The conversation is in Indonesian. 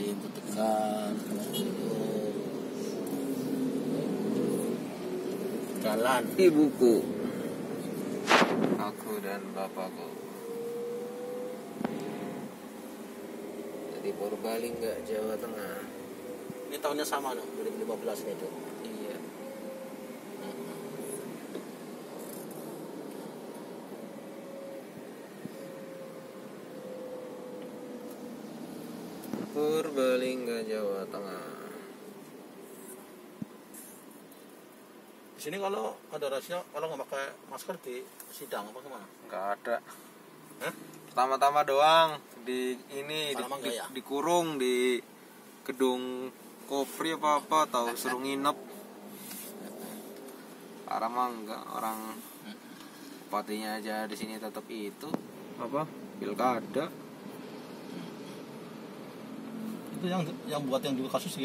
pintu tekan jalan ibuku, aku dan bapakku. Jadi Purbalingga, Jawa Tengah. ini tahunnya sama no 2015 itu. Iya. Purbalingga, Jawa Tengah. Di sini kalau ada rahasia kalau nggak pakai masker di sidang apa kemana? Nggak ada. Hah? Pertama-tama doang di ini Kalau enggak ya? dikurung di gedung Kopri apa tahu suruh nginep. Parah mah enggak, orang bupatinya aja di sini tetap itu apa pilkada. Itu yang buat yang juga kasus